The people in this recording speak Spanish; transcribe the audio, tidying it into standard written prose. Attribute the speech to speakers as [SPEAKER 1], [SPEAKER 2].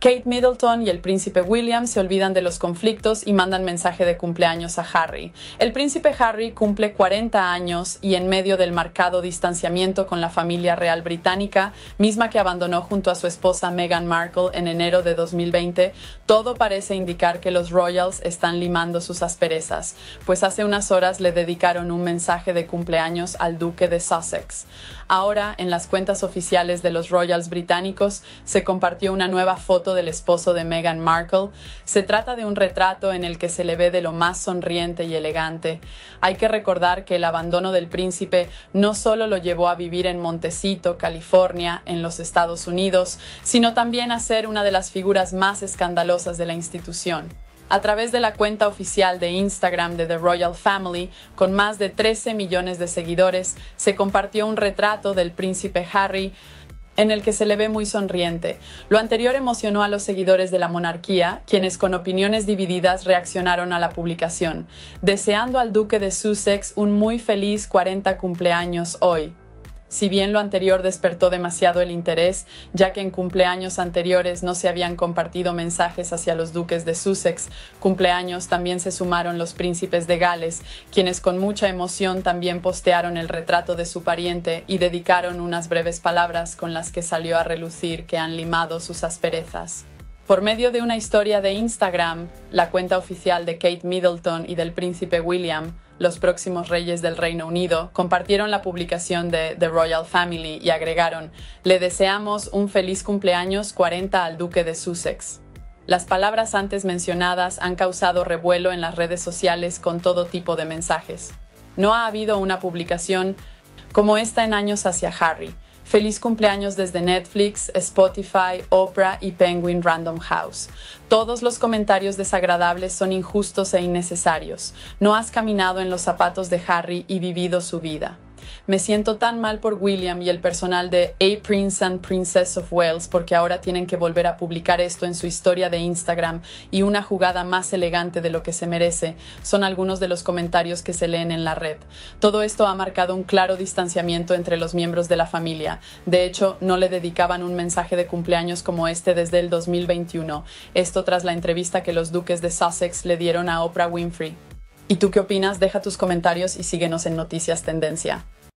[SPEAKER 1] Kate Middleton y el príncipe William se olvidan de los conflictos y mandan mensaje de cumpleaños a Harry. El príncipe Harry cumple 40 años y en medio del marcado distanciamiento con la familia real británica, misma que abandonó junto a su esposa Meghan Markle en enero de 2020, todo parece indicar que los Royals están limando sus asperezas, pues hace unas horas le dedicaron un mensaje de cumpleaños al duque de Sussex. Ahora, en las cuentas oficiales de los Royals británicos, se compartió una nueva foto del esposo de Meghan Markle. Se trata de un retrato en el que se le ve de lo más sonriente y elegante. Hay que recordar que el abandono del príncipe no solo lo llevó a vivir en Montecito, California, en los Estados Unidos, sino también a ser una de las figuras más escandalosas de la institución. A través de la cuenta oficial de Instagram de The Royal Family, con más de 13 millones de seguidores, se compartió un retrato del príncipe Harry en el que se le ve muy sonriente. Lo anterior emocionó a los seguidores de la monarquía, quienes con opiniones divididas reaccionaron a la publicación, deseando al duque de Sussex un muy feliz 40 cumpleaños hoy. Si bien lo anterior despertó demasiado el interés, ya que en cumpleaños anteriores no se habían compartido mensajes hacia los duques de Sussex, cumpleaños también se sumaron los príncipes de Gales, quienes con mucha emoción también postearon el retrato de su pariente y dedicaron unas breves palabras con las que salió a relucir que han limado sus asperezas. Por medio de una historia de Instagram, la cuenta oficial de Kate Middleton y del príncipe William, los próximos reyes del Reino Unido, compartieron la publicación de The Royal Family y agregaron: «Le deseamos un feliz cumpleaños 40 al duque de Sussex». Las palabras antes mencionadas han causado revuelo en las redes sociales con todo tipo de mensajes. No ha habido una publicación como esta en años hacia Harry. Feliz cumpleaños desde Netflix, Spotify, Oprah y Penguin Random House. Todos los comentarios desagradables son injustos e innecesarios. No has caminado en los zapatos de Harry y vivido su vida. Me siento tan mal por William y el personal de A Prince and Princess of Wales porque ahora tienen que volver a publicar esto en su historia de Instagram y una jugada más elegante de lo que se merece, son algunos de los comentarios que se leen en la red. Todo esto ha marcado un claro distanciamiento entre los miembros de la familia. De hecho, no le dedicaban un mensaje de cumpleaños como este desde el 2021. Esto tras la entrevista que los duques de Sussex le dieron a Oprah Winfrey. ¿Y tú qué opinas? Deja tus comentarios y síguenos en Noticias Tendencia.